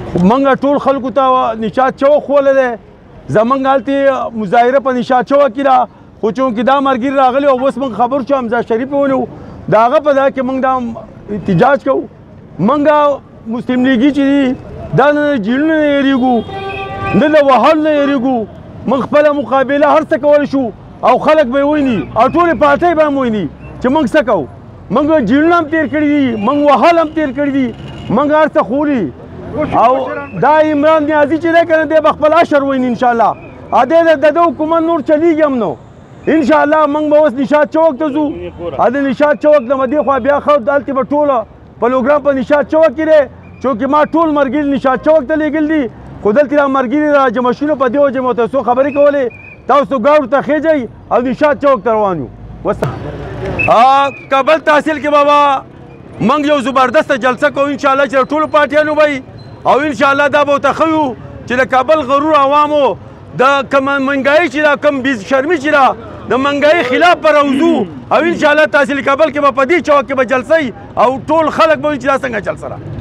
منګه ټول خلکو ته نشاط چوک ښوولی دی زمونږ هلته مظاهره په نشاط چوک کې ده خو چونکې دا مرګري راغلی او اوس موږ خبر شو حمزه شریف یې ونیو د هغه په ځای کې موږ دا احتجاج کوو موږ مسلم لیګي چې دي دا نه د جیلونو نه یېرېږو نه د وهلو نه یېرېږو موږ خپله مقابله هر څه کولی شو او خلک به یې وویني او ټولې پارټۍ به هم وویني چې موږ څه کوو موږ جیلونه هم تېر کړي دي موږ وهل هم تېر کړي دي موږ هر څه خوري او دا عمران نیازي چې دی که نه دی به خپل اشر وویني انشاءالله ا دې د ده حکومت نور چلیږي هم نو انشاءالله موږ به اوس نشاط چوک ته ځو ا د نشاط چوک نه به دې خوا بیا ښه دلته به ټوله پروګرام په نشاط چوک کې دی چونکې ما ټول ملګري نشاط چوک ته لېږل دي خو دلته را ملګري را جمع شولو په دې وجه مو ته څو خبرې کولې تاسو ګاډو ته خېجئ او نشاط چوک ته روان یو کابل تحصیل کې بابا موږ یو زبردسته جلسه کوو انشاءالله چې ټولو پارټیانو به او انشاءالله دا به ورته ښه وي چې د کابل غرور عوامو د کم منګایي چې ده کم بیز شرمي چې ده د منګایي خلاف به راوځو او انشاءالله تحصیل کابل کې به په دې چوک کې به جلسه او ټول خلک به وایي چې دا څنګه جلسه ده